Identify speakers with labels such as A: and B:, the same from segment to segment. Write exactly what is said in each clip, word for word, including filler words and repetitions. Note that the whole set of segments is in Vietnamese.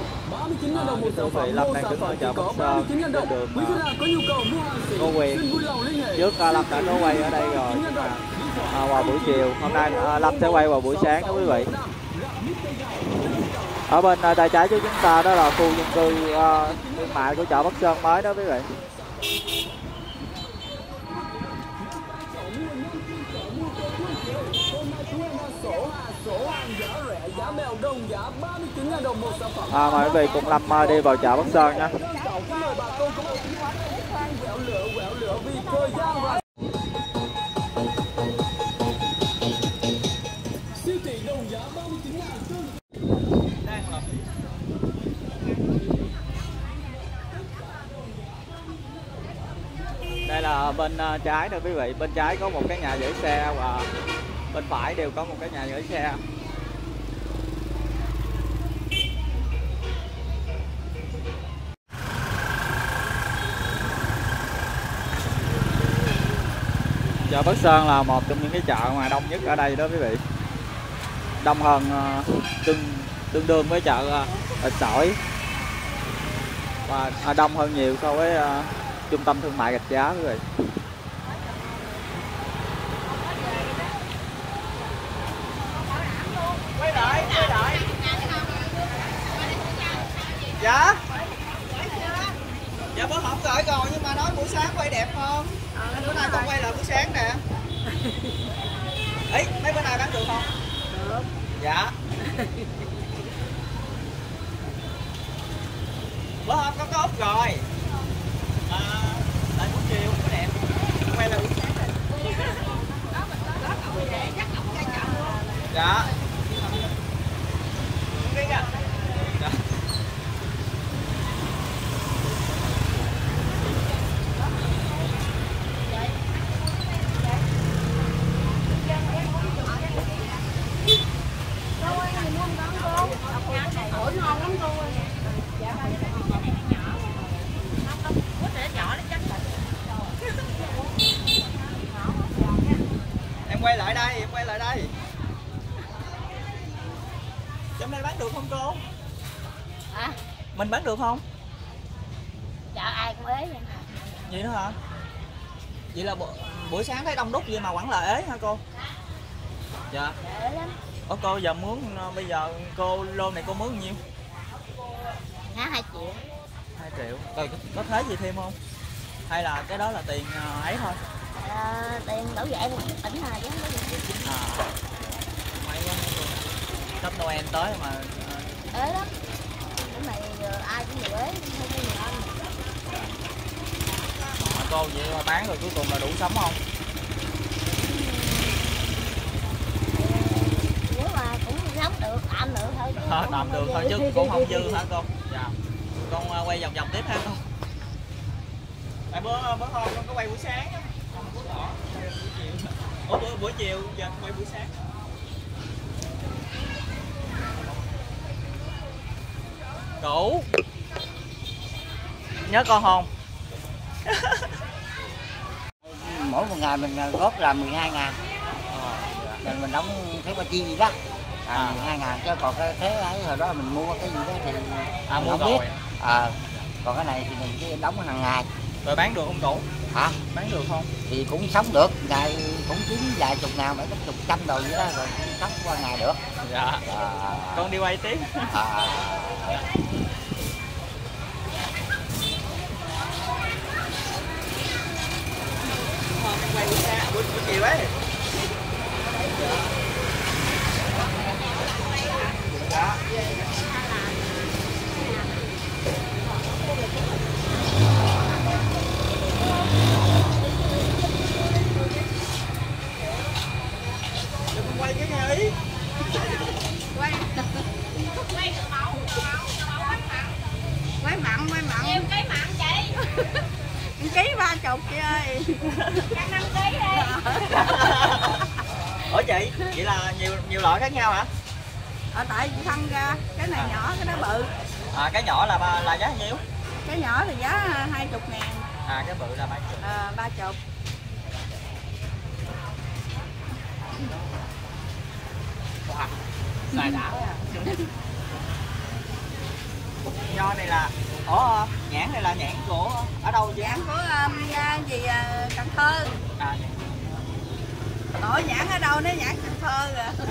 A: À, thưa quý vị, Lâm đang đứng ở chợ Bắc Sơn trên đường Ngô Quyền. Trước uh, Lâm đã có quay ở đây rồi, nhưng mà uh, vào buổi chiều hôm nay uh, Lâm sẽ quay vào buổi sáng đó quý vị. Ở bên uh, tay trái của chúng ta đó là khu dân cư uh, thương mại của chợ Bắc Sơn mới đó quý vị. À, mời quý vị cùng Lâm đi vào chợ Bắc Sơn nha. Đây là bên trái nè quý vị, bên trái có một cái nhà gửi xe và bên phải đều có một cái nhà gửi xe. Chợ Bắc Sơn là một trong những cái chợ mà đông nhất ở đây đó quý vị. Đông hơn tương tương đương với chợ Thịt Sỏi và đông hơn nhiều so với uh, trung tâm thương mại Gạch Giá quý vị.
B: Quay lại, quay lại. Dạ. Dạ bữa hổm gọi rồi nhưng mà nói buổi sáng quay đẹp không? À, bữa nay con quay lại buổi sáng nè. Ấy, mấy bữa nay bán được không? Được. Dạ. Bữa hôm có có ốc rồi. À, tại buổi chiều có đẹp. Quay lại buổi sáng này. Dạ. Không biết à. Dạ. Em quay lại đây, em quay lại đây. Hôm nay bán được không cô?
C: Hả?
B: Mình bán được không?
C: Chợ ai cũng ế vậy.
B: Vậy nữa hả? Vậy là bu buổi sáng thấy đông đúc vậy mà vẫn là ế hả cô? Dạ.
C: Ế lắm.
B: Ủa cô giờ mướn, bây giờ cô lô này cô mướn bao nhiêu?
C: Hả, hai triệu.
B: hai triệu. Rồi có thế gì thêm không? Hay là cái đó là tiền ấy thôi?
C: À, tiền bảo vệ một chút tỉnh thôi chứ không có gì.
B: À. May quá. Sắp Noel tới mà
C: ế lắm. Cái này ai cũng đều ế, không có nhiều ăn.
B: Mà cô vậy mà bán rồi cuối cùng là đủ sống không?
C: Nếu mà cũng sống được, tạm được thôi chứ.
B: À, tạm được thôi chứ cũng không dư hả cô? Dạ. Con quay vòng vòng tiếp ha cô. Tại bữa bữa hôm con có quay buổi sáng á. Không có rõ. Buổi chiều. Ủa buổi, buổi chiều giờ quay buổi sáng. Cũ. Nhớ con không?
D: Mỗi một ngày mình góp là mười hai ngàn. Mình mình đóng thuế qua chi gì đó. À, à. mười hai ngàn chứ còn cái thế ấy hồi đó mình mua cái gì đó thì
B: à, mua
D: không
B: rồi.
D: Biết. À, còn cái này thì mình chỉ đóng hàng ngày.
B: Rồi bán được không cậu?
D: Hả?
B: Bán được không?
D: Thì cũng sống được, ngày cũng kiếm vài chục ngàn, mấy chục trăm đồ vậy đó, rồi sống qua ngày được.
B: Dạ. À. Con đi quay tiếp. À. Quay buổi sáng, buổi, buổi chiều ấy. Dạ. Quay cái gì?
C: Quay quay được mẫu, quay mặn, quay mặn. Nhiều ký mặn chị. Ký ba chục chị ơi. Cân năm ký đi.
B: Ủa chị, vậy là nhiều nhiều loại khác nhau hả?
C: Ờ tại chị phân ra, cái này à. Nhỏ, cái đó bự.
B: À cái nhỏ là là giá nhiêu?
C: Cái nhỏ thì giá hai chục ngàn.
B: À cái bự là ba chục.
C: À ba chục.
B: Wow. Xài đã. Ủa này là ủa nhãn này là nhãn của ở đâu chứ?
C: Nhãn của um, gì uh, Cần Thơ.
B: À,
C: Ủa nhãn ở đâu nó nhãn Cần Thơ rồi.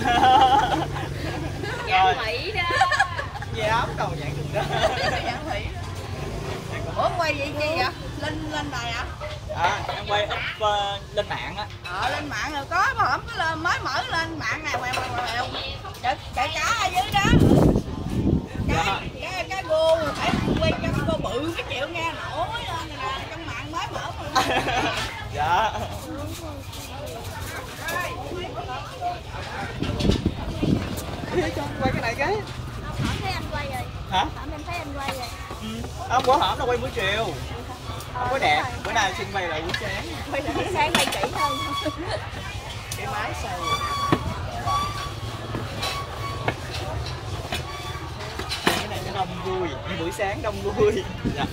B: nhãn
C: Mỹ đó.
B: Gì ấm cầu nhãn Cần Thơ.
C: Nhãn Mỹ đó. Ủa quay vậy chi vậy? Lên lên đài hả?
B: À, em quay up uh, lên mạng á.
C: Ờ lên mạng rồi có mà không có lên mới mở lên mạng này quẹo quẹo quẹo. Chạy chạy cá ở dưới đó. Cái cái cái gô phải quay cho cái gô bự cái chịu nghe nổi lên nè trong mạng mới mở mà.
B: Dạ. Quay cái này cái.
C: Hổm thấy anh quay rồi.
B: Hả?
C: Hổm em thấy anh quay rồi.
B: Ừ. Không bữa hổm là quay buổi chiều. Không có đẹp, bữa nay xin quay lại buổi sáng.
C: Quay lại buổi sáng quay kỹ hơn.
B: Cái máy sao? Cái này nó đông vui, nhưng buổi sáng đông vui. Dạ.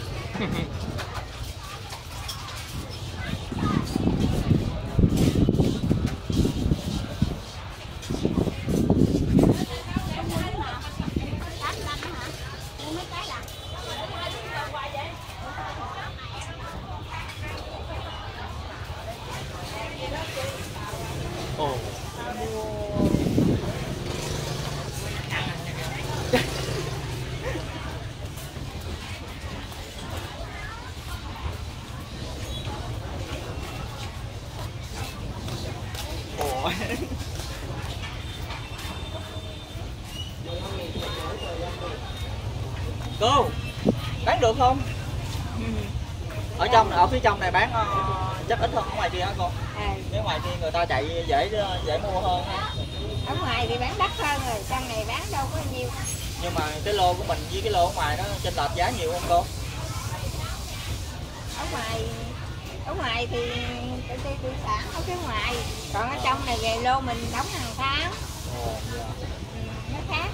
B: Ồ. Ồ. Cô, bán được không? Ở trong ở phía trong này bán uh, chắc ít hơn ở ngoài kia hả cô?
C: À.
B: Nếu ngoài kia người ta chạy dễ dễ mua hơn ha.
C: Ở ngoài thì bán đắt hơn rồi, trong này bán đâu có nhiều.
B: Nhưng mà cái lô của mình với cái lô ở ngoài nó chênh lệch giá nhiều không cô?
C: Ở ngoài ở ngoài thì công ty thủy sản ở phía ngoài, còn ở trong này về lô mình đóng hàng tháng.
B: Ồ, dạ.
C: Ừ, nó khác.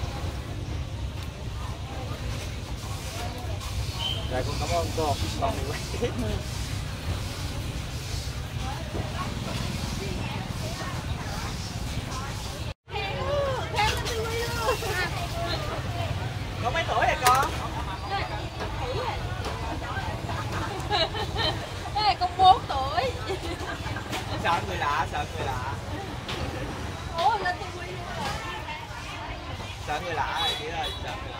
B: Rồi con cảm ơn cô. Con đi quay tiếp. Có mấy tuổi rồi con?
C: Cái này con bốn tuổi.
B: Sợ người lạ, sợ người lạ.
C: Ủa lên ti vi.
B: Sợ người lạ rồi chị ơi, sợ người lạ.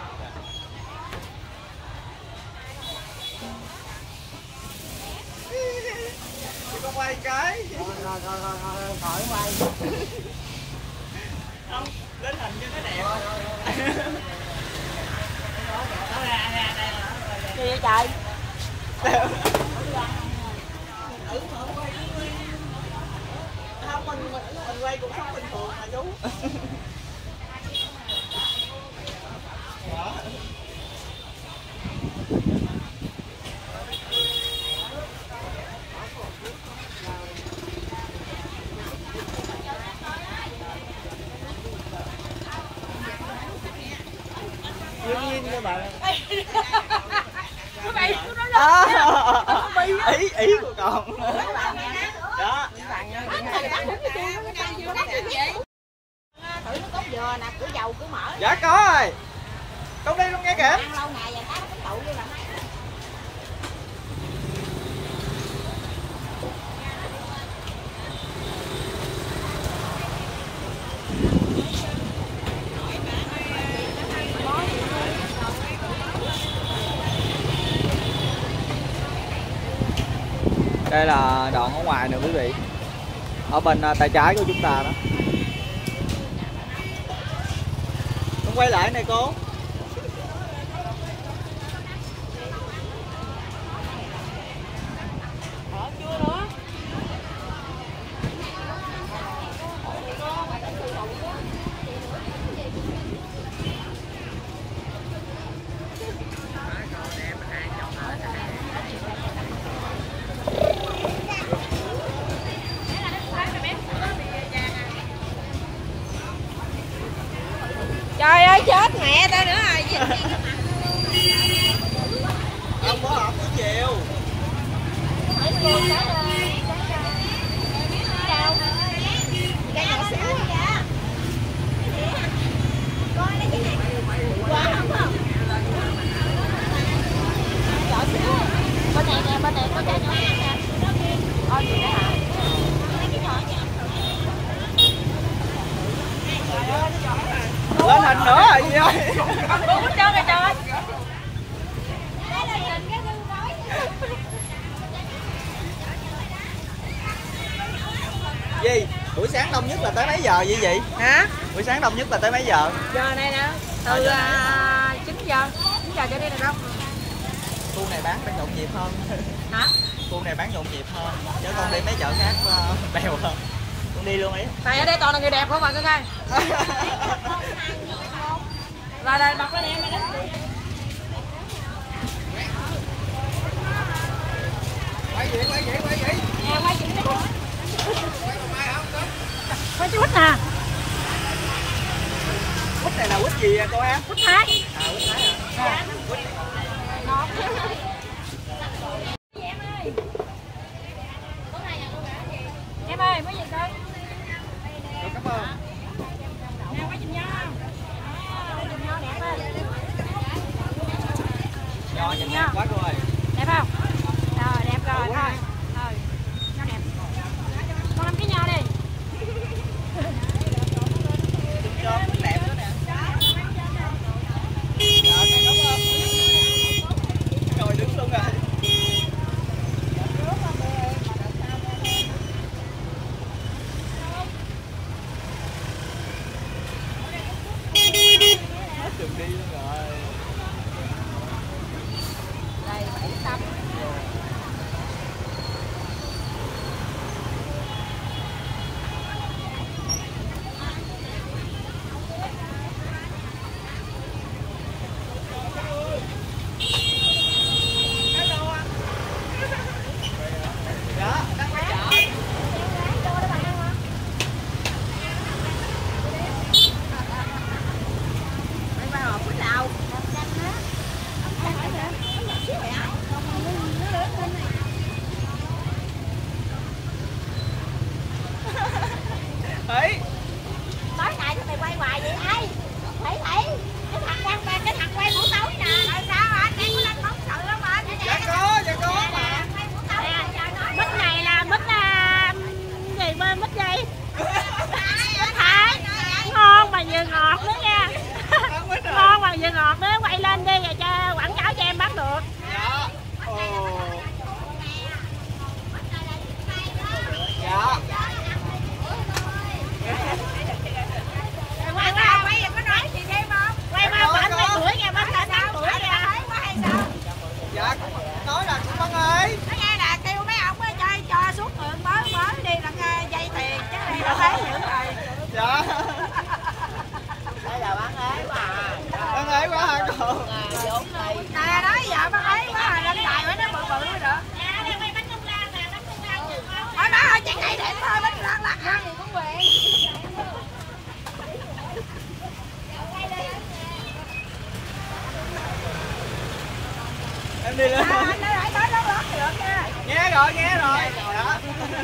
B: Chị con quay cái.
D: Rồi rồi rồi rồi khỏi quay.
B: Không, lên hình cho nó đẹp.
C: Gì vậy trời?
B: Không, mình, mình, mình quay cuộc sống bình thường mà chú. Đó.
D: Yên nhiên các bạn.
B: À, ý ý của con. Đó.
C: Thử nước cốt dừa nè, cửa dầu cửa mỡ.
B: Dạ có rồi. Con đi luôn nghe kìa.
C: Ăn lâu ngày rồi nó cũng tụ với bạn.
A: Đây là đoạn ở ngoài nè quý vị, ở bên tay trái của chúng ta đó.
B: Con quay lại này cô.
C: Trời ơi chết mẹ ta nữa rồi.
B: Không có hỏng buổi chiều.
C: Cái nhỏ xíu kìa. Coi đây cái này. Quá không không?
B: là tới mấy giờ vậy chị?
C: Hả?
B: Buổi sáng đông nhất là tới mấy giờ?
C: Giờ này nè, từ uh, chín giờ, chín giờ trở đi là đông.
B: Khu này bán bán nhộn nhịp hơn.
C: Hả?
B: Khu này bán nhộn nhịp hơn, chứ con đi mấy chợ khác uh, bèo hơn. Con đi luôn ấy.
C: Tại ở đây toàn là người đẹp không mà cưng ơi. Rồi đây bật lên em đây.
B: Quay gì, quay gì, quay gì?
C: Nè, quay chị đi. Quay chú Quýt nè.
B: Quýt này là quýt gì cô em?
C: Quýt Thái.
B: À, quýt Thái hả? Quýt.
C: Ngọt. Em ơi, mới gì coi?
B: Cảm ơn.
C: Nè, quay chùm nho không? Quay chùm nho đẹp ơi.
B: Nho nhìn đẹp quá cô ơi.
C: Đẹp không? Rồi, đẹp rồi, thôi. Thôi, nho đẹp. Con làm cái nho đi.
B: Cho quýt đẹp nữa nè. Ngồi đứng luôn rồi. Hết đường đi luôn rồi.
C: Đây, bảy tấm.
B: Thấy.
C: Tối nay tụi mày quay hoài vậy ai? Thấy thấy cái thằng quay cái thằng quay buổi tối nè. Rồi sao anh em có lên phóng sự lắm anh?
B: Dạ có, dạ có mà.
C: Mít này là mít gì bên mít gì? Mít Thái. Ngon mà vừa ngọt nữa nha. Ngon mà vừa ngọt nữa, quay lên đi rồi cho quảng cáo cho em bắt được.
B: Dạ. Ồ. Dạ.
C: Quay qua quay có nói gì thêm không? Quay qua khoảng mấy tuổi kìa, bác là sáu tuổi kìa. Thấy quá hay sao?
B: Dạ, nói là con ơi.
C: Nói nghe là kêu mấy ông á chơi cho suốt đường mới mới đi là dây tiền chứ đây là thấy dữ rồi.
B: Dạ.
D: Đây là bán ế quá à.
B: Bán ế quá hả cô?
C: Nè nói giờ bán ế quá à, lên đài mới nó bự bự mới được. Thôi má ơi, chạy này để thôi, bánh răng lắc ăn.
B: Em đi lên.
C: À, anh nói lại tới đó lót thì được nha.
B: Nghe rồi, nghe rồi. Dạ.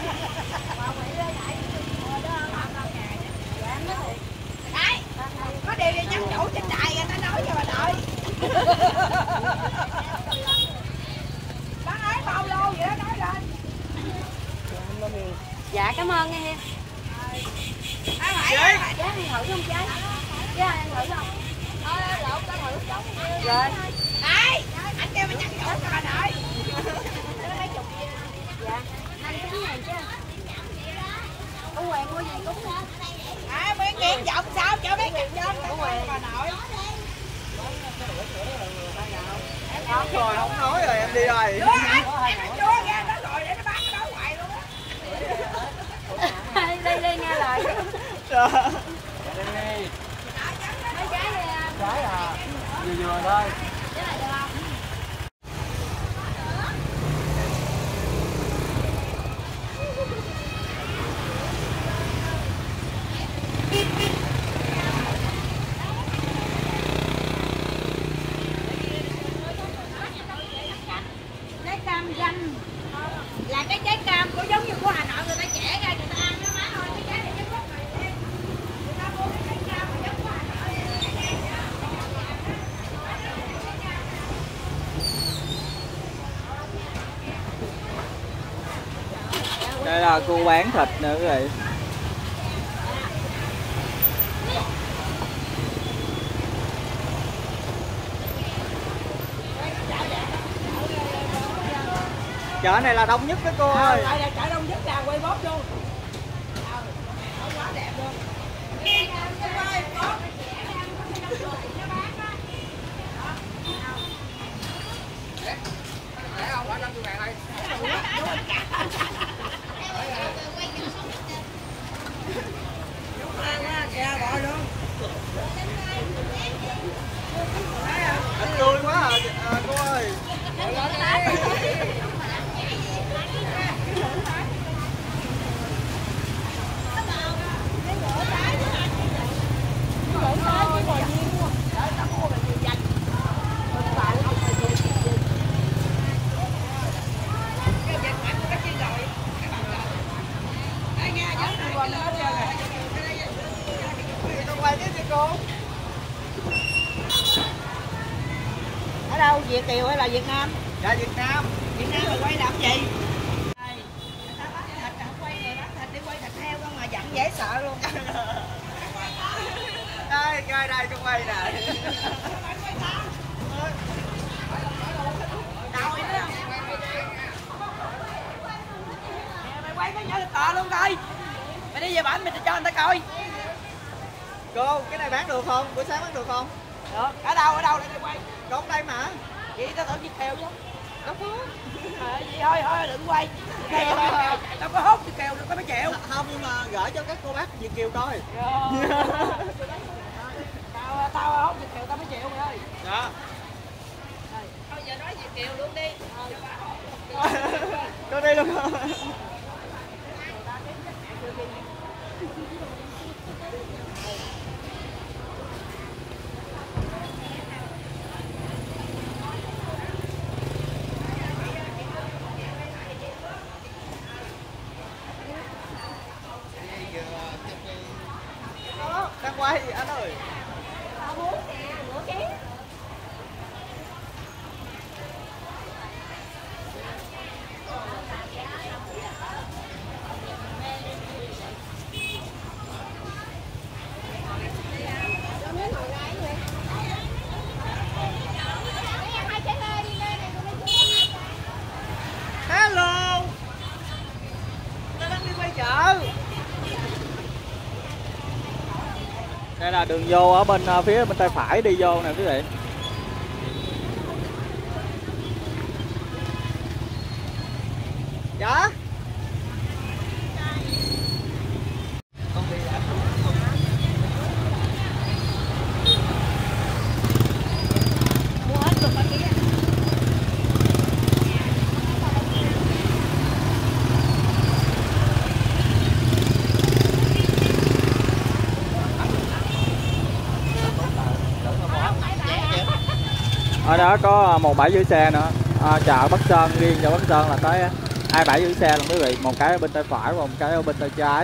C: Đấy, có điều gì nhắn chủ trên đài người ta nói cho bà nội. Bán ế bao lô vậy đó, nói lên. Dạ cảm ơn nghe.
B: Chị.
C: Giá ăn thử không trái? Giá ăn thử không? Thôi lộn tao thử giống. Rồi. Đây, anh kêu mình nhắn chủ cho bà nội. Mấy chục. Dạ. năm chín ngàn chứ. Cô Hoàng mua gì cũng không? À, mấy ngàn vòng sao cho mấy ngàn vòng cô Hoàng bà nội.
B: Không rồi, không nói rồi, em đi rồi.
C: Chưa anh, em đã chưa ra đó rồi để nó bán cái đó hoài luôn á. Đi đi nghe lời.
B: Dạ.
D: Đi đi.
C: Mấy trái này à?
D: Trái à. Vừa vừa thôi.
C: Cái này được không? Trái cam danh là cái trái cam của giống như của Hà Nội người ta chẻ ra người ta ăn đó má ơi, cái trái này rất rất người em. Người ta mua cái trái cam mà giống của Hà Nội.
A: Đây là cô bán thịt nữa quý vị. Chợ này là đông nhất đó cô ơi.
C: Đây là chợ đông nhất là quay bóp luôn. Quá đẹp
B: Anh tươi quá à, à cô ơi.
C: Ở đâu, Việt Kiều hay là Việt Nam?
B: Dạ Việt Nam.
C: Việt Nam rồi quay làm gì? Người ta bắt thịt, không quay người bắt thịt đi quay thịt heo không mà giận dễ sợ luôn.
B: Đây, đây, đây, con quay nè.
C: Đâu vậy đó? Mày quay cái nhớ to luôn coi. Mày đi về bển mày cho người ta coi.
B: Cô, cái này bán được không? Buổi sáng bán được không?
C: Được, ở đâu, ở đâu để đi quay?
B: Có đây mà.
C: Vậy tao tưởng Việt Kiều chứ.
B: Đâu có.
C: À, vậy thôi, thôi đừng quay. Kiều, tao có hốt Việt Kiều được có mấy triệu.
B: Không, nhưng mà gửi cho các cô bác Việt Kiều coi.
C: Tao, tao hốt Việt Kiều tao mấy triệu mày ơi.
B: Dạ.
C: Thôi giờ nói Việt Kiều luôn đi.
B: Con đi luôn không? Đang quay anh ơi. Hello. Ta đang đi quay chợ.
A: Đây là đường vô ở bên phía bên tay phải đi vô nè quý vị.
B: Dạ.
C: Mua hết luôn ở kia.
A: Ở đó có một bãi giữ xe nữa. À, chợ Bắc Sơn, riêng chợ Bắc Sơn là tới hai bãi giữ xe luôn quý vị, một cái ở bên tay phải và một cái ở bên tay trái.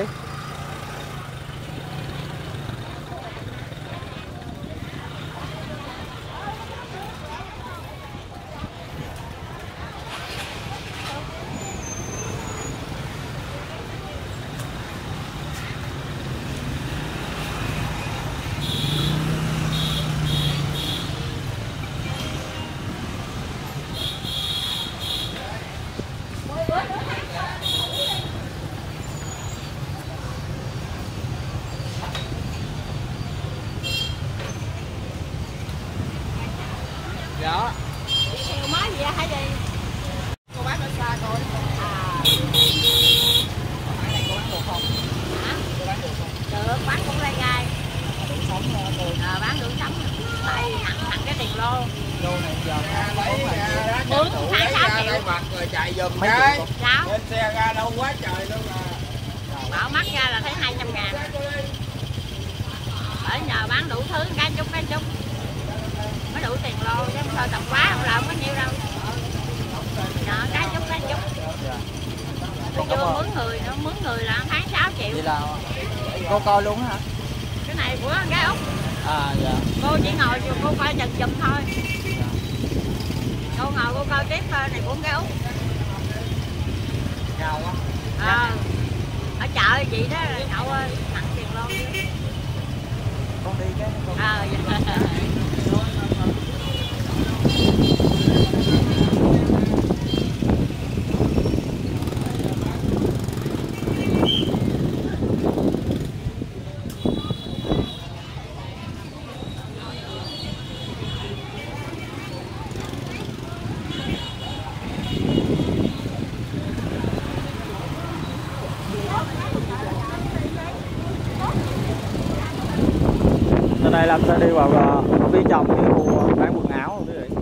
B: Dạ.
C: Kiều mới gì hả gì?
B: Cô bác ở xa coi.
C: À.
B: Cái này cô bán được không?
C: Hả?
B: Cô bán được không?
C: Được, bán cũng lai gai.
B: Đủ sống cô.
C: À, bán đủ sống. Tại nặng nặng cái tiền lô.
B: Lô này giờ lấy
C: Mướn hai sáu triệu.
B: mặt rồi chạy giùm
A: Mấy
B: cái.
A: triệu?
C: Sao?
B: Lên xe ra đâu quá trời luôn à.
C: Bảo mắt ra là thấy hai trăm ngàn. Ở nhờ bán đủ thứ, cái chút cái chút mới đủ tiền lô, chứ không thôi tập quá không là không có nhiêu đâu. Nhờ cái chút cái chút. Tôi chưa mướn người nữa, mướn người là tháng sáu triệu.
A: Vậy là cô coi luôn hả?
C: Cái này của con gái Úc.
A: À dạ.
C: Cô chỉ ngồi cô coi chừng chùm thôi. Cô ngồi cô coi tiếp thôi, này của con gái Úc.
B: Giàu quá.
C: Ờ. Ở chợ chị đó cậu ơi, nặng tiền lô chứ.
A: Con đi cái con.
C: Ờ dạ.
A: Đây Lâm sẽ đi vào uh, phía trong cái khu bán quần áo quý vị.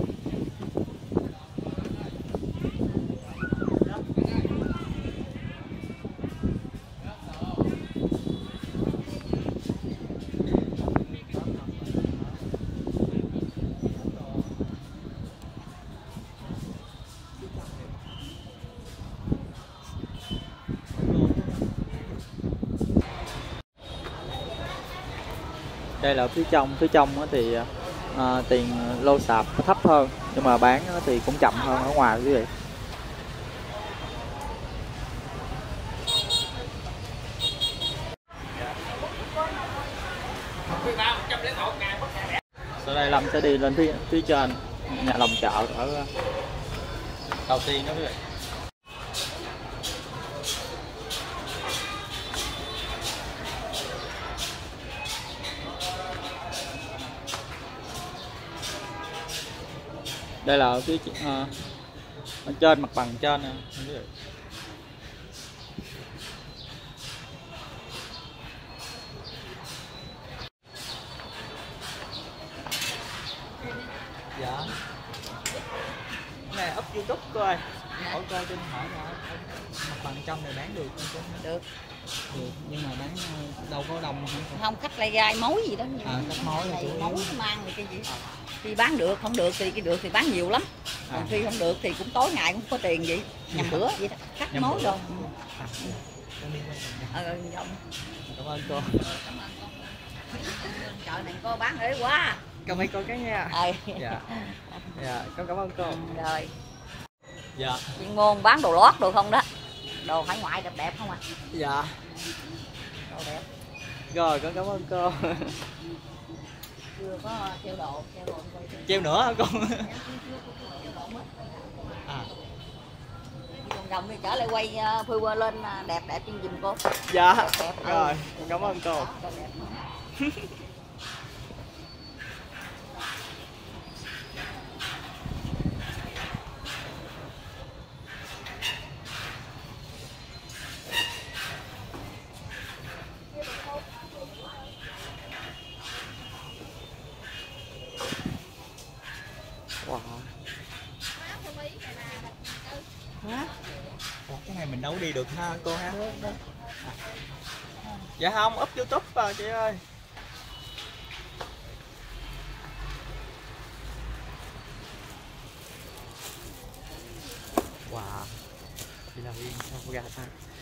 A: Đây là phía trong, phía trong thì à, tiền lô sạp nó thấp hơn nhưng mà bán thì cũng chậm hơn ở ngoài quý vị. Sau đây Lâm sẽ đi lên phía, phía trên nhà lòng chợ ở đầu tiên đó quý vị. Đây là ở phía uh, ở trên mặt bằng trên nè.
B: Dạ. Cái này up YouTube coi. Hỏi coi trên hỏi là mặt bằng trong này bán được không?
C: Được.
B: Được, nhưng mà bán đâu có đồng không?
C: Không, khách lại gai mối gì đó.
B: À, khách mối là chủ
C: mối mang thì cái gì. Khi bán được, không được thì cái được thì bán nhiều lắm. Còn à. Khi không được thì cũng tối ngày cũng có tiền vậy. Nhằm bữa vậy đó, khách nhằm mối đâu. Ờ, ừ,
B: cảm ơn cô.
C: Chợ này cô bán rẻ quá.
B: Cảm ơn cô cái nha.
C: Ờ.
B: Dạ. Dạ, con cảm ơn cô.
C: Rồi.
B: Dạ.
C: Chuyên môn bán đồ lót đồ không đó. Đồ hải ngoại đẹp đẹp không à?
B: Dạ.
C: Đồ đẹp.
B: Rồi, con cảm ơn cô.
C: Chưa có treo đồ, treo đồ quay.
B: Treo nữa hả con?
C: À. Đồng đồng đi trở lại quay phơi qua lên đẹp đẹp trên giùm cô.
B: Dạ.
C: Đẹp, đẹp.
B: Rồi, con cảm ơn cô. Wow. Hả? Ủa, cái này mình đâu đi được ha cô ha? Được, được. À. Dạ không, up YouTube vào chị ơi. Wow. Đi làm yên sao có gà ta?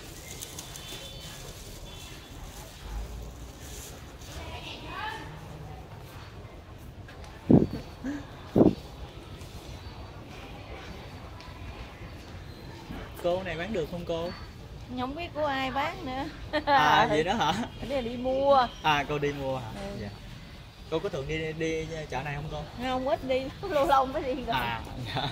B: Cô này bán được không cô?
C: Không biết của ai bán nữa.
B: À vậy đó hả?
C: Đây là đi mua.
B: À cô đi mua hả?
C: Ừ.
B: Dạ. Cô có thường đi đi chợ này không cô?
C: Không, ít đi, lâu lâu mới đi rồi.
B: À dạ.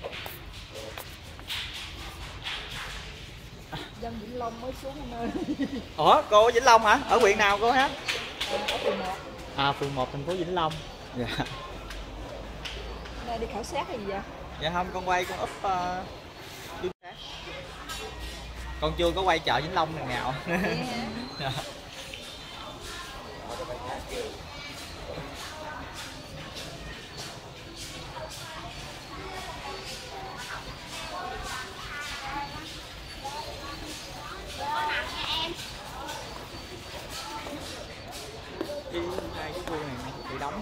C: Dân Vĩnh Long mới xuống nơi.
B: Ủa cô ở Vĩnh Long hả? Ở huyện nào cô hả?
C: À, ở phường một.
B: À phường một thành phố Vĩnh Long. Dạ.
C: Đây đi khảo sát hay gì vậy?
B: Dạ không, con quay con up uh, con chưa có quay chợ Vĩnh Long lần nào. Dạ. Đi hai cái khu này bị đóng.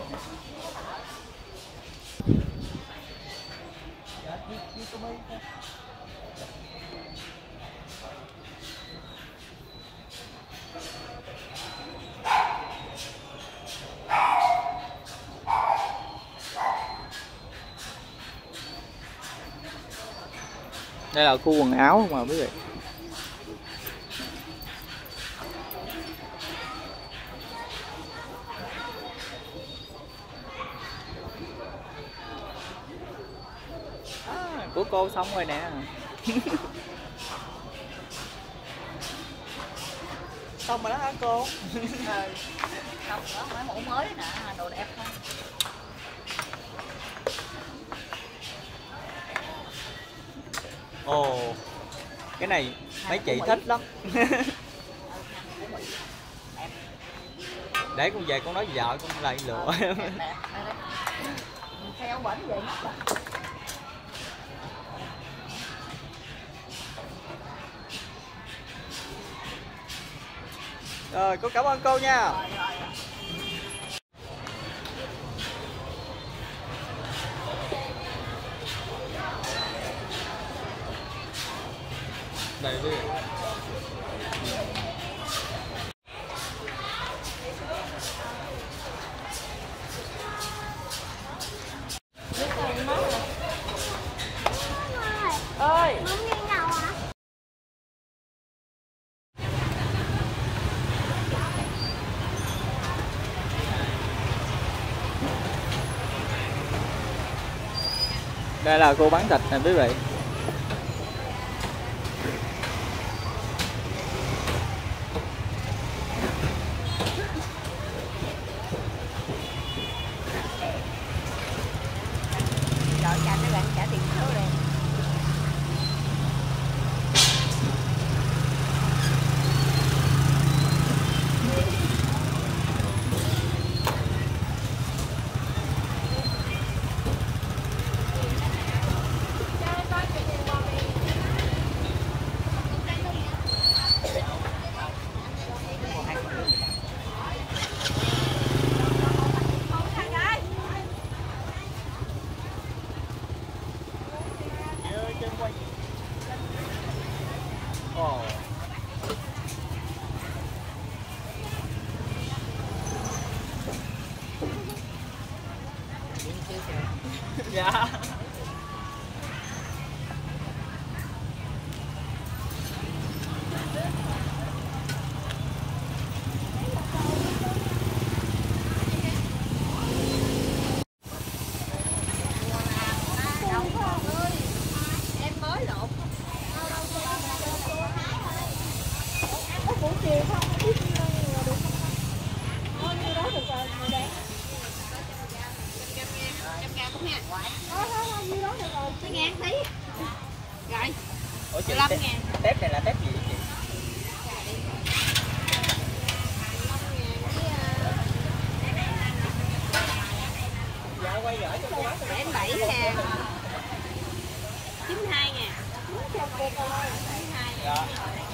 A: Đây là khu quần áo mà quý vị.
B: À, của cô xong rồi nè. Xong rồi đó hả cô?
C: Ừ. Xong đó, mấy mẫu mới nè, đồ đẹp không?
B: Ồ, cái này mấy chị thích lắm. Để con về con nói vợ con lại lựa.
C: Theo bển vậy.
A: Rồi, cô cảm ơn cô nha.
B: Đây đi.
C: Ơi.
A: Đây là cô bán thịt nè quý vị.
C: Rồi trả mấy bạn trả tiền số đây.
B: Ồ. Dạ.
C: Em mới lộn. Buổi chiều không biết được không? Thôi như đó được rồi, mày đẹp. Trăm ngàn cũng nha. Thôi thôi thôi, như đó được rồi, cái ngàn tí. Rồi.
B: Ủa chị,
C: mười lăm ngàn.
B: tép này là tép gì chị? Dạ quay gửi cho cô bác.
C: Để bảy ngàn. chín mươi hai ngàn.
B: Dạ.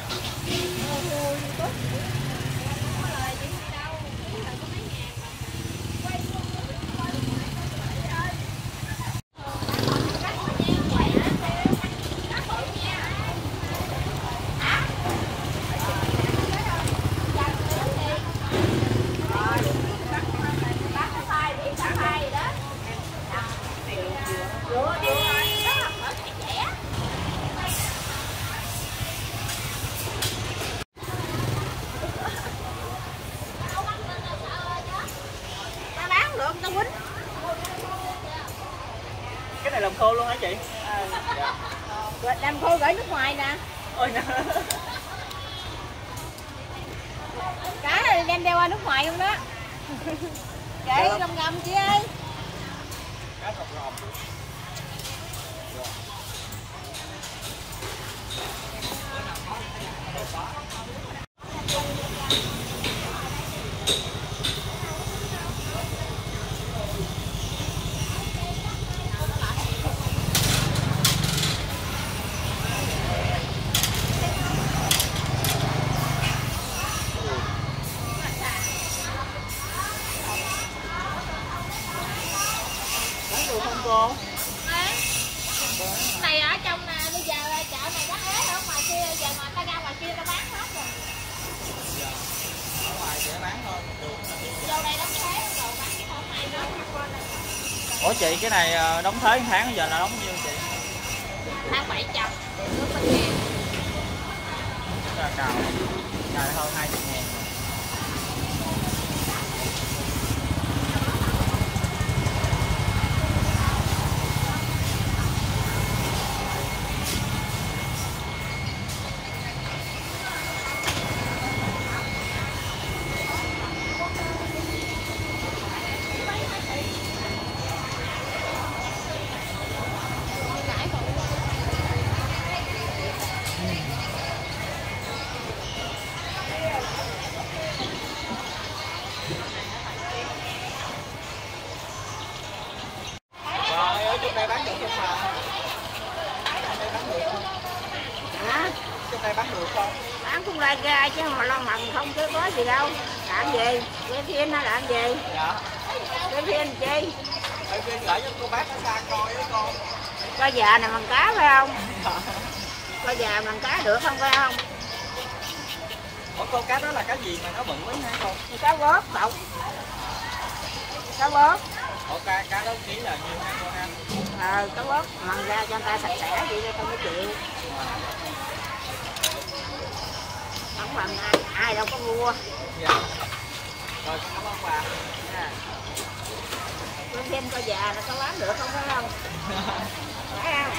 C: Ta bán được, ta quýnh.
B: Cái này làm khô luôn hả chị?
C: Ờ. Dạ. Làm khô gửi nước ngoài nè.
B: Ôi nè.
C: Cá này đem đeo qua nước ngoài luôn đó. Kệ gầm gầm chị ơi.
B: Cá thọc ròm. Bán được không cô?
C: Này ở trong nè, bây giờ chợ này đắt ế ở ngoài kia, giờ mà ta ra ngoài kia ta bán hết rồi.
B: Ở ngoài sẽ bán thôi.
C: Vô đây đóng thế rồi bán cái hôm nay đó.
B: Ủa chị, cái này đóng thế tháng giờ là đóng nhiêu chị?
C: Tháng bảy trăm, nước bên ngàn.
B: Là cào. Cào hơn hai mươi ngàn. đây bán được không?
C: Bán cũng lai ra chứ mà lo mần không chứ có gì đâu. Làm gì? Quay phim hay làm gì?
B: Dạ.
C: Quay phim chi?
B: Quay phim gửi cho cô bác ở xa coi với con.
C: Coi già này mần cá phải không? Coi già mần cá được không phải không?
B: Ủa cô cá đó là cá gì mà nó bự quá hả con?
C: Cá vớt đậu. Cá vớt.
B: Ủa cá, cá đó ký là nhiêu hả cô ha?
C: Ờ, cá vớt mần ra cho người ta sạch sẽ vậy cho không có chịu. Không bằng ai, ai đâu có mua.
B: Dạ. Rồi cảm ơn bà.
C: À. Con thêm coi già là có bán được không phải không? Phải không?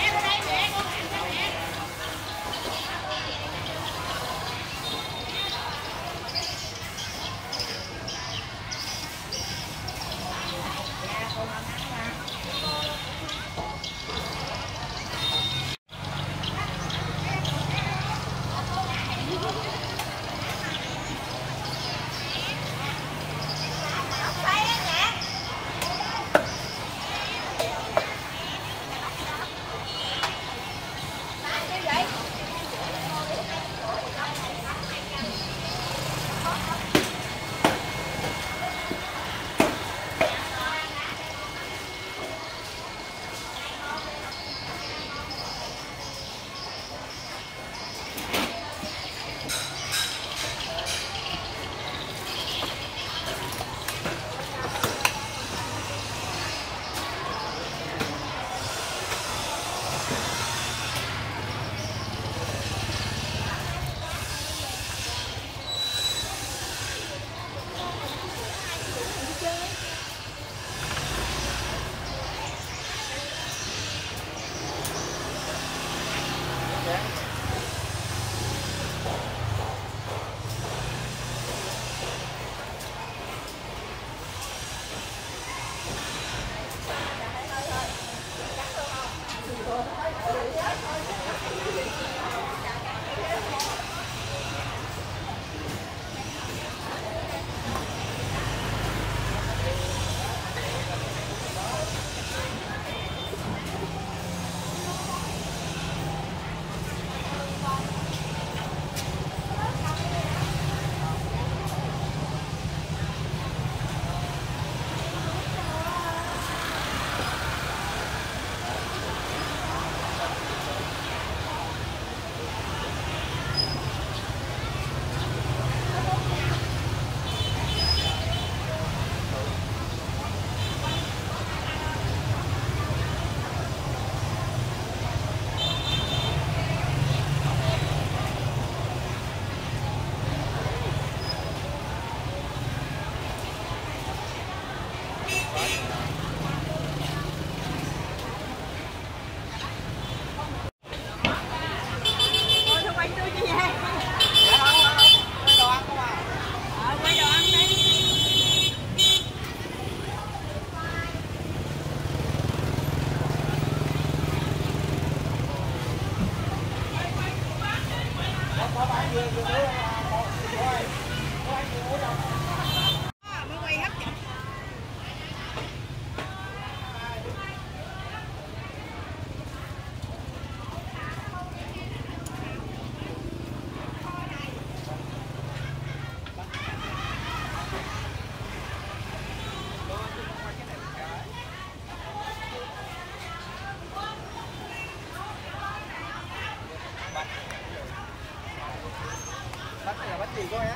B: Bánh này là bánh gì cô á?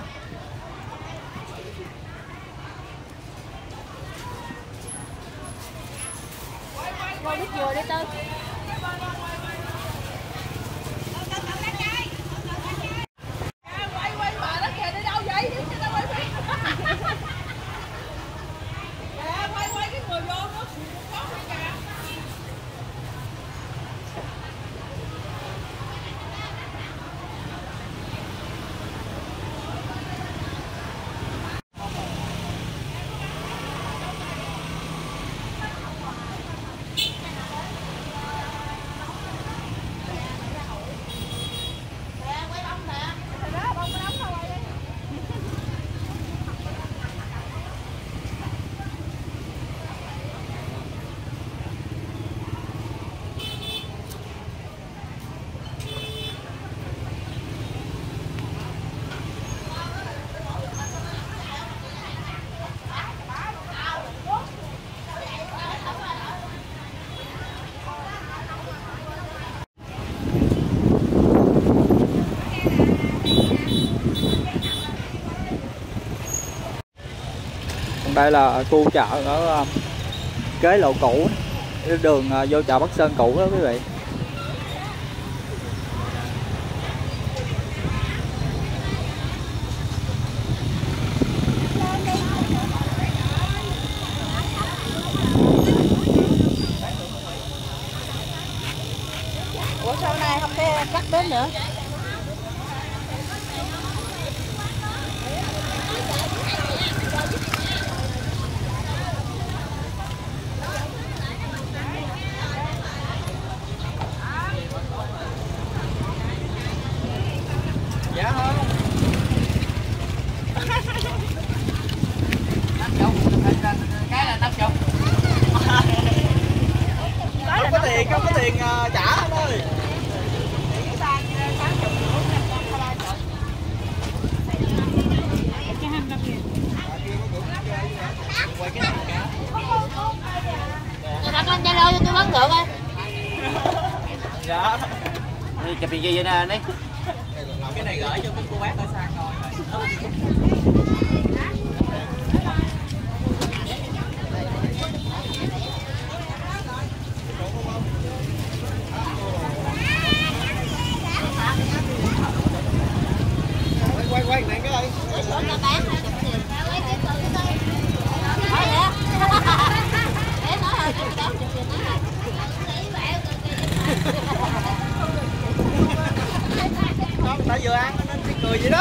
C: Quay nước dừa đi Tư. Quay quay bà đó kìa, đi đâu vậy? Đi đâu quay phim? Quay quay cái người vô nó có phải kìa.
A: đây là khu chợ ở uh, kế lộ cũ, đường uh, vô chợ Bắc Sơn cũ đó quý vị.
C: Ủa sao nay không thấy cắt đến nữa?
B: Dạ không?
D: Cái là năm chục.
B: Không có tiền, không có tiền uh, trả anh ơi.
C: Đặt lên Zalo cho tôi bắn được ơi.
B: Dạ.
D: Đi chụp gì vậy nè đi.
B: Cái này gửi cho cái cô bác ở xa coi. Quay quay này cái đây. Con người ta vừa ăn nên cái cười vậy đó.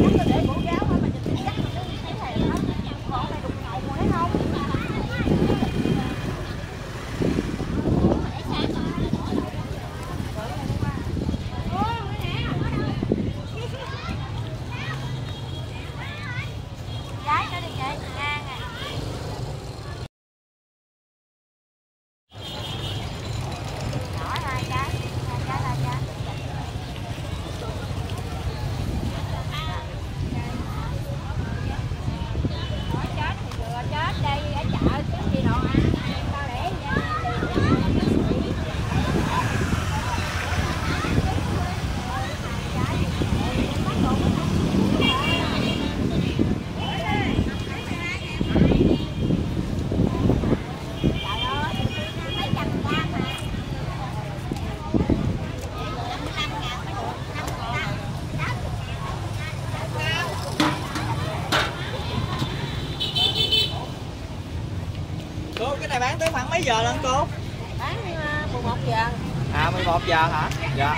B: Cô cái này bán tới khoảng mấy giờ lần cô?
C: Bán mười một giờ.
B: À mười một giờ hả? Dạ.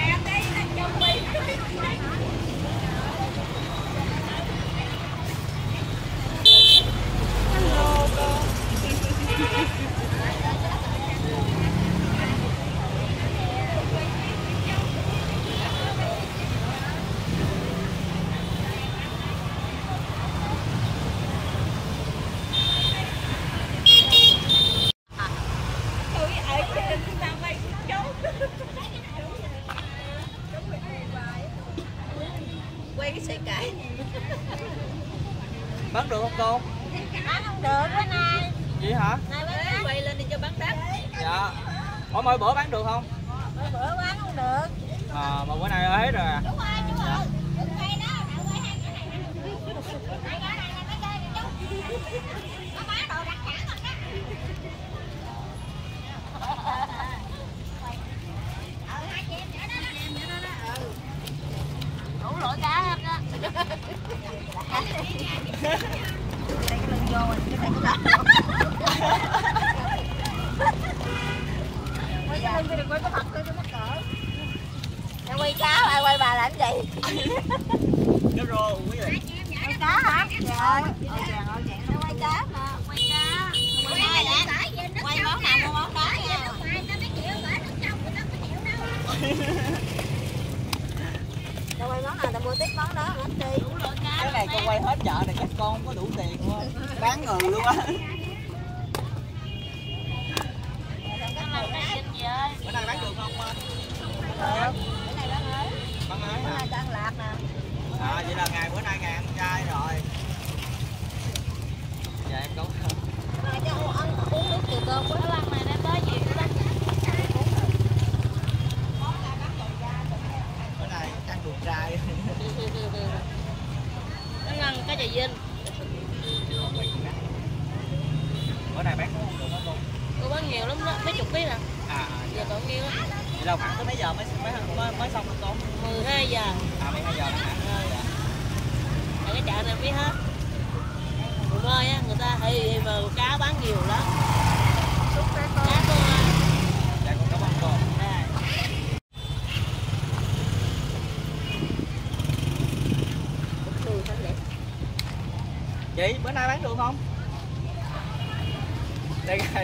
C: Quay cái xe cải.
B: Bán được không cô?
C: Bán không được bữa nay.
B: Vậy hả?
C: Nay bán quay lên đi cho bán đắt.
B: Dạ. Ủa mỗi bữa bán được không?
C: Mỗi bữa bán không được.
B: À mà bữa nay hết rồi à.
C: Đúng rồi, đúng rồi.
B: Dạ.
C: Đừng quay đó, đừng quay hai cái này. Hai cái này là cái chơi chú. Nó bán đồ đặc sản rồi đó. Ừ, hai chị em nữa đó. Hai chị em nữa đó. Ừ. Đủ lỗi cá hết đó. Đây cái lưng vô rồi, cái này cũng lắm. Quay cái lưng đi, đừng quay cái mặt tôi cho mắc cỡ. Để quay cá, ai quay bà làm gì?
B: Cái rô quý vị.
C: Quay cá hả? Trời ơi, ôi chàng ơi chàng, nó quay cá mà, quay cá. Quay ai đã? Quay món nào mua món đó nha. Tao quay món nào tao mua tiếp món đó hết đi.
B: Cái này con quay hết chợ này chắc con không có đủ tiền luôn á. Bán người luôn á. Bữa nay bán được không anh?
C: Được. Bữa nay bán ế.
B: Bán ế
C: Bữa
B: hả?
C: nay cho ăn lạc nè.
B: À vậy là ngày bữa nay ngày ăn chay rồi. Dạ em có.
C: Bữa nay cho ăn uống nước từ cơm bữa ăn này đem tới gì nữa đó.
B: Bữa nay ăn đồ trai.
C: Nó ăn cái chà vinh.
B: Vậy là khoảng tới mấy giờ mới mới mới, mới xong được con?
C: mười hai giờ.
B: À mười hai giờ đó hả? Dạ.
C: Ở cái chợ này biết hết. Mùa ơi á, người ta thì mà cá bán nhiều lắm. Cá con.
B: Dạ con cảm ơn cô.
C: À.
B: Chị bữa nay bán được không? Đây coi.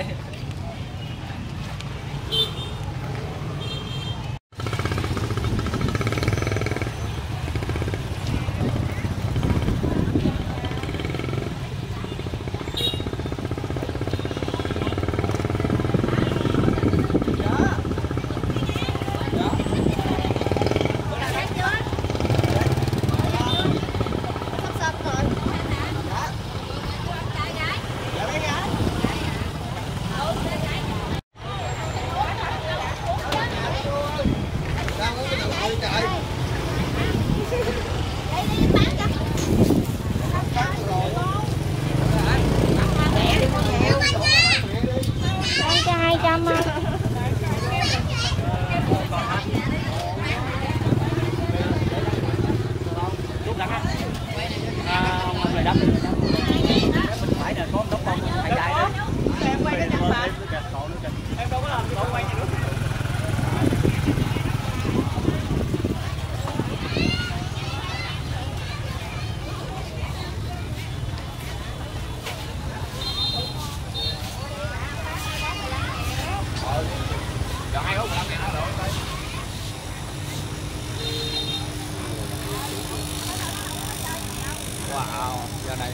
B: Wow, giờ này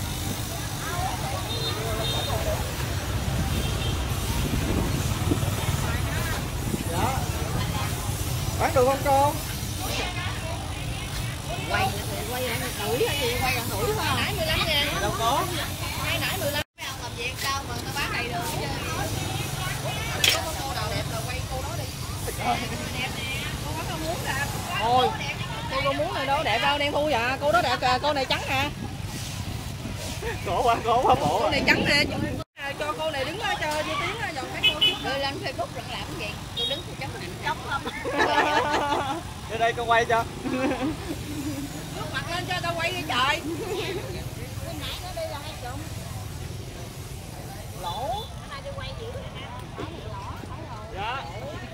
B: đó. Bán được không cô?
C: Quay quay lại tuổi hay gì, quay gần tuổi thôi. Nãy mười lăm ngàn.
B: Đâu có.
C: Ngay nãy mười lăm. Mấy ông làm việc đâu mà người ta bán đầy đường chứ. Có cô nào đẹp rồi quay cô đó đi. Đẹp nè, cô có con muốn nè. Thôi. Cô con muốn này đâu đẹp đâu, đen thui à. Cô đó đẹp kìa, cô này trắng nè.
B: Cổ quá, cổ quá bộ.
C: Cô này trắng nè, cho cô này đứng đó cho Duy Tiến đó, dòng thấy cô. Rồi lên Facebook rồi làm cái gì? Tôi đứng tôi chấm ảnh trống không.
B: Đưa đây con quay cho.
C: Bước mặt lên cho tao quay đi trời. Cái nãy nó đi là hai chục. Lỗ. Cái này đi quay dữ rồi nè. Đó này lỗ, thấy rồi.
B: Dạ.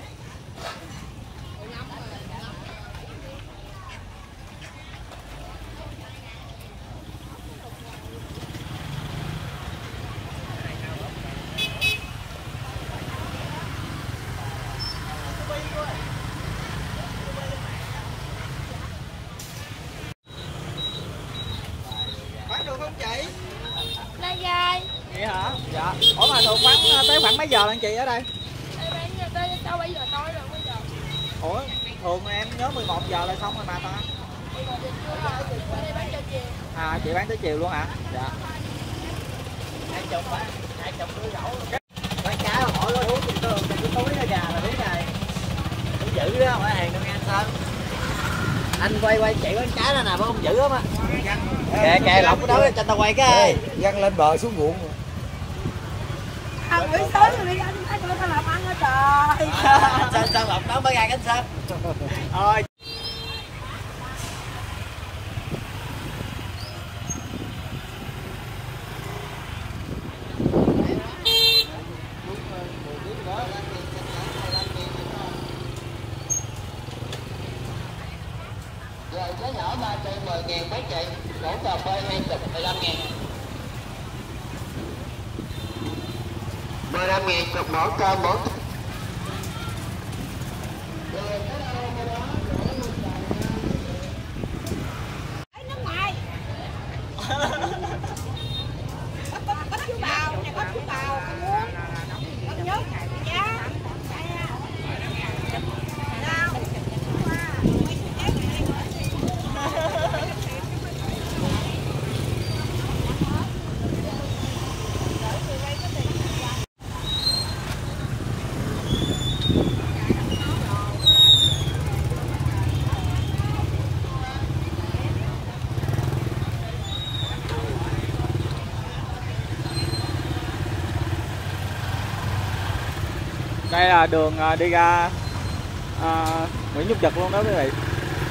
B: Bán được không chị?
C: Đây rồi.
B: Vậy hả? Dạ. Ủa mà thường bán tới khoảng mấy giờ lần chị ở đây?
C: Đây bán tới sáu bảy giờ tối rồi bây giờ.
B: Ủa, thường em nhớ mười một giờ là xong rồi mà ta. À, chị bán tới chiều luôn hả? Dạ. Hai chục á, hai chục túi gỗ. Bán cá hỏi nó uống cái cái túi nó gà là biết này. Cũng dữ đó, phải hàng đâu nghe anh Sơn. Anh quay quay chị bán cá đó nè, phải không dữ lắm á. Kệ kệ lọc cái đó cho tao quay cái.
E: Văng lên bờ xuống ruộng.
C: Ăn buổi tối rồi đi anh thấy tao làm ăn đó trời.
B: Sao sao lọc đó mới ra cánh sâm. Thôi.
D: Rồi cái nhỏ ba trăm mười ngàn mấy chị, đổ cà phê hai chục mười lăm ngàn. mười lăm ngàn chục đổ cơm bổ.
C: Nước ngoài. Có có chú bào, nhà có chú bào, con muốn. Con nhớ giá.
A: Đây là đường đi ra à, Nguyễn Nhung Trực luôn đó quý vị.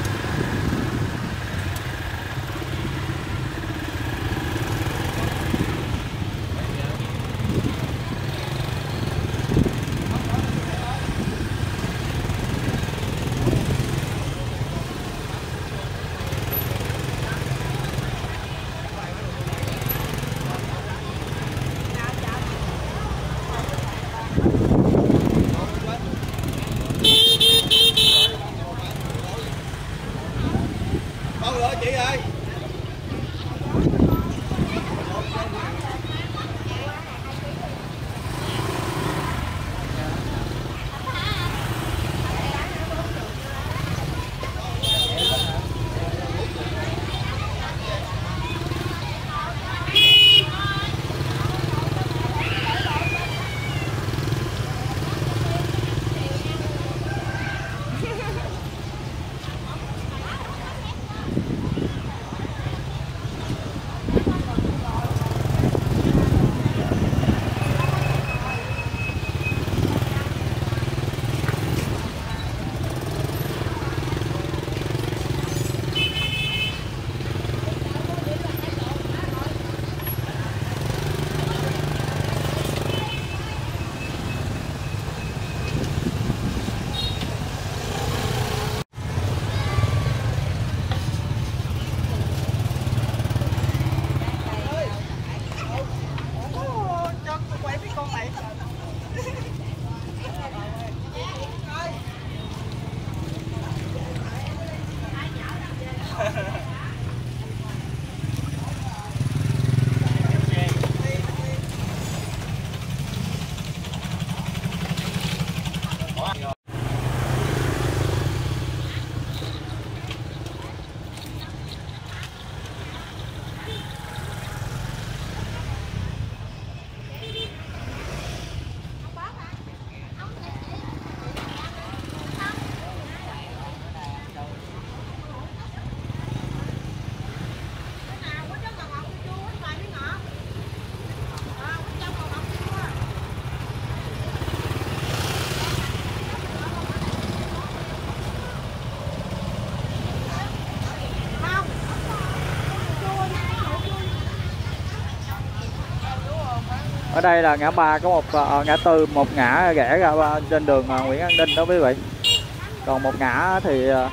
A: Ở đây là ngã ba có một uh, ngã tư, một ngã rẽ ra trên đường uh, Nguyễn An Ninh đó quý vị. Còn một ngã thì uh,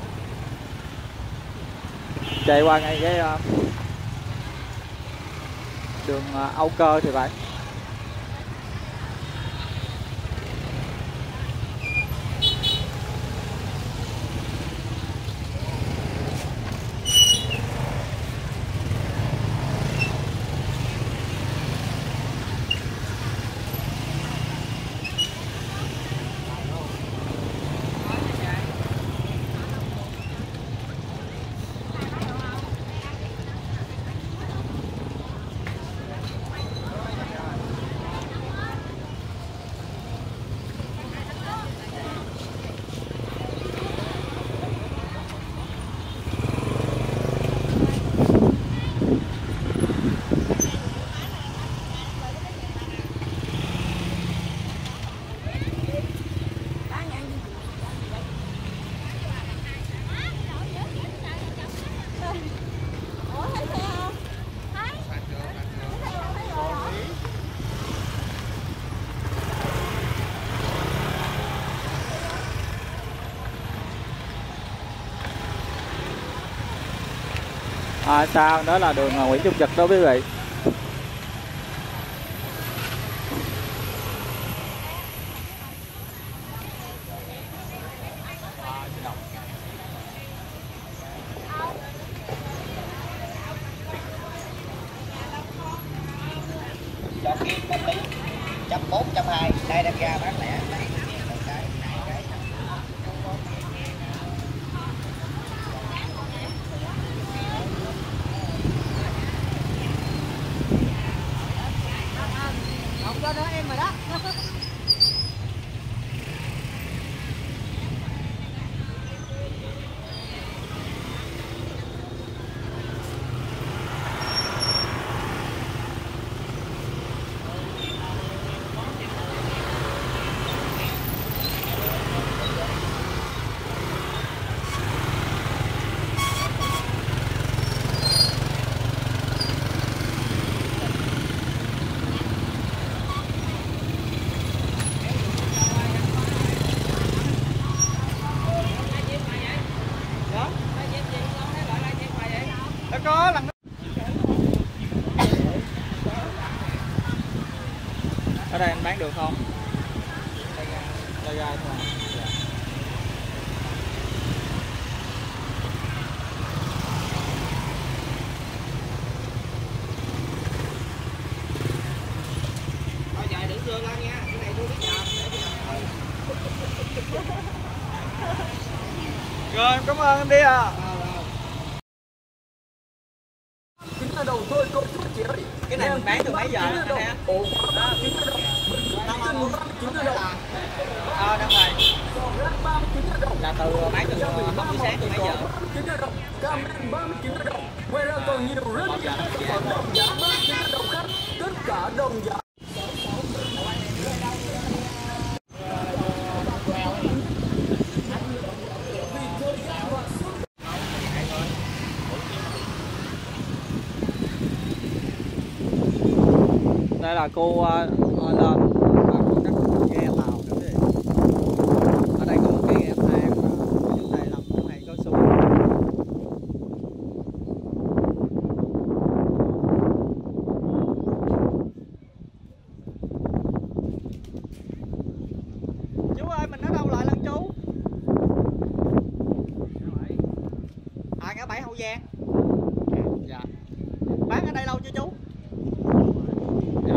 A: chạy qua ngay cái uh, đường uh, Âu Cơ thì phải. À, sau đó là đường Nguyễn Trung Trực đó quý vị.
D: Cho kia trăm lý, trăm bốn, trăm hai, đây đang ra bán lẻ.
C: Cho đó em rồi đó.
A: được không? Đây gai thôi. Dạ.
B: Thôi chạy đừng đưa lên nha, cái này tôi biết nhầm để tôi làm thôi.
A: Rồi em cảm ơn anh đi à.
B: Cái này mình bán từ mấy giờ anh ha? Ờ, đang rồi. Là từ bán từ hôm buổi sáng từ mấy giờ?
E: Ngoài ra còn nhiều rất nhiều sản phẩm giảm ba mươi chín đồng khác, tất cả đồng giá.
A: Đây là cô uh, lên và cô cắt ghe tàu nữa đi. Ở đây có một cái ghe thang và chúng đây làm cũng hay có xuống. Chú ơi, mình ở đâu lại lần chú? À, ngã bảy Hậu Giang. Dạ. Bán ở đây lâu chưa chú? Dạ.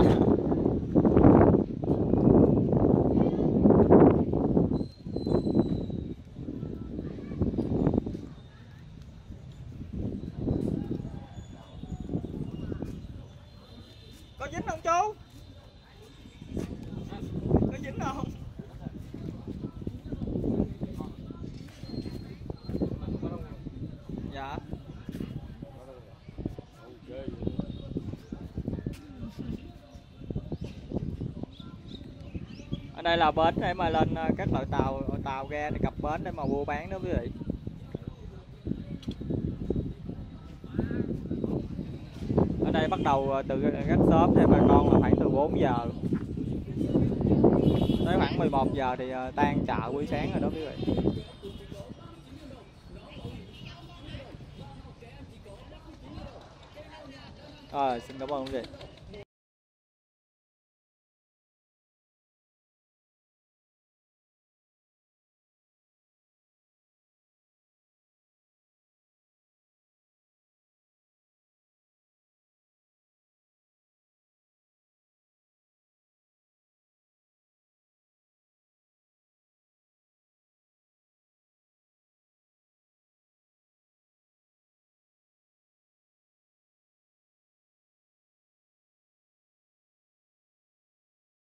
A: Có dính không chú? Có dính không? Dạ. Ở đây là bến để mà lên các loại tàu tàu ghe để cập bến để mà mua bán đó quý vị. Ở đây bắt đầu từ rất sớm thì bà con là khoảng từ bốn giờ tới khoảng mười một giờ thì tan chợ buổi sáng rồi đó quý vị. Rồi, xin cảm ơn quý vị.